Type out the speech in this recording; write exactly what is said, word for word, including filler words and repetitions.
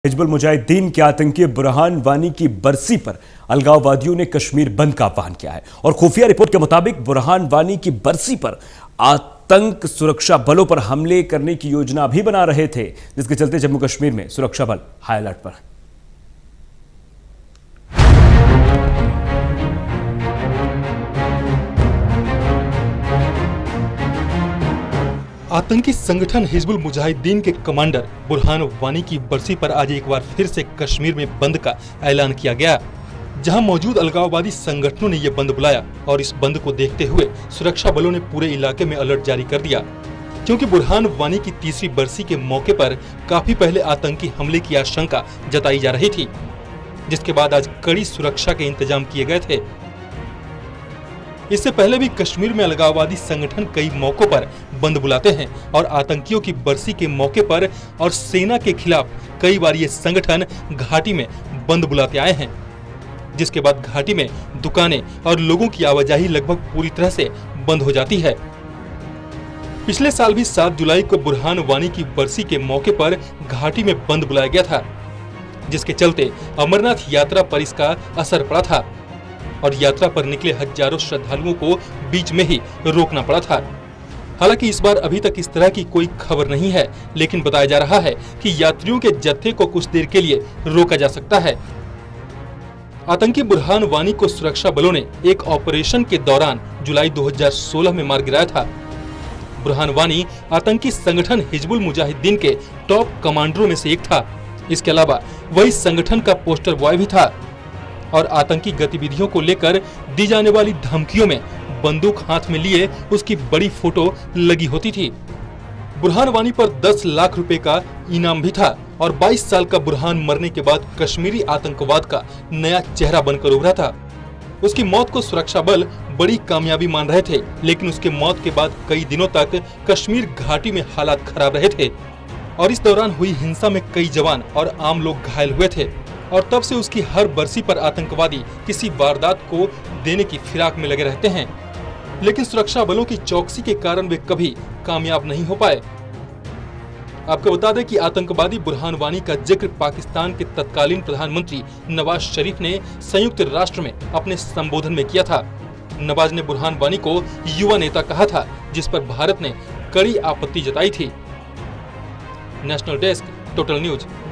हिजबुल मुजाहिदीन के आतंकी बुरहान वानी की बरसी पर अलगाववादियों ने कश्मीर बंद का आह्वान किया है और खुफिया रिपोर्ट के मुताबिक बुरहान वानी की बरसी पर आतंक सुरक्षा बलों पर हमले करने की योजना भी बना रहे थे, जिसके चलते जम्मू कश्मीर में सुरक्षा बल हाई अलर्ट पर। आतंकी संगठन हिजबुल मुजाहिदीन के कमांडर बुरहान वानी की बरसी पर आज एक बार फिर से कश्मीर में बंद का ऐलान किया गया, जहां मौजूद अलगाववादी संगठनों ने यह बंद बुलाया और इस बंद को देखते हुए सुरक्षा बलों ने पूरे इलाके में अलर्ट जारी कर दिया, क्योंकि बुरहान वानी की तीसरी बरसी के मौके पर काफी पहले आतंकी हमले की आशंका जताई जा रही थी, जिसके बाद आज कड़ी सुरक्षा के इंतजाम किए गए थे। इससे पहले भी कश्मीर में अलगाववादी संगठन कई मौकों पर बंद बुलाते हैं और आतंकियों की बरसी के मौके पर और सेना के खिलाफ कई बार ये संगठन घाटी में बंद बुलाते आए हैं, जिसके बाद घाटी में दुकानें और लोगों की आवाजाही लगभग पूरी तरह से बंद हो जाती है। पिछले साल भी सात जुलाई को बुरहान वानी की बरसी के मौके पर घाटी में बंद बुलाया गया था, जिसके चलते अमरनाथ यात्रा पर इसका असर पड़ा था और यात्रा पर निकले हजारों श्रद्धालुओं को बीच में ही रोकना पड़ा था। हालांकि इस बार अभी तक इस तरह की कोई खबर नहीं है, लेकिन बताया जा रहा है कि यात्रियों के जत्थे को कुछ देर के लिए रोका जा सकता है। आतंकी बुरहान वानी को सुरक्षा बलों ने एक ऑपरेशन के दौरान जुलाई दो हज़ार सोलह में मार गिराया था। बुरहान वानी आतंकी संगठन हिजबुल मुजाहिदीन के टॉप कमांडरों में से एक था। इसके अलावा वही संगठन का पोस्टर बॉय भी था और आतंकी गतिविधियों को लेकर दी जाने वाली धमकियों में बंदूक हाथ में लिए उसकी बड़ी फोटो लगी होती थी। बुरहान वानी पर दस लाख रुपए का इनाम भी था और बाईस साल का बुरहान मरने के बाद कश्मीरी आतंकवाद का नया चेहरा बनकर उभरा था। उसकी मौत को सुरक्षा बल बड़ी कामयाबी मान रहे थे, लेकिन उसके मौत के बाद कई दिनों तक कश्मीर घाटी में हालात खराब रहे थे और इस दौरान हुई हिंसा में कई जवान और आम लोग घायल हुए थे और तब से उसकी हर बरसी पर आतंकवादी किसी वारदात को देने की फिराक में लगे रहते हैं, लेकिन सुरक्षा बलों की चौकसी के कारण वे कभी कामयाब नहीं हो पाए। आपको बता दें कि आतंकवादी बुरहान वानी का जिक्र पाकिस्तान के तत्कालीन प्रधानमंत्री नवाज शरीफ ने संयुक्त राष्ट्र में अपने संबोधन में किया था। नवाज ने बुरहान वानी को युवा नेता कहा था, जिस पर भारत ने कड़ी आपत्ति जताई थी। National desk, total news.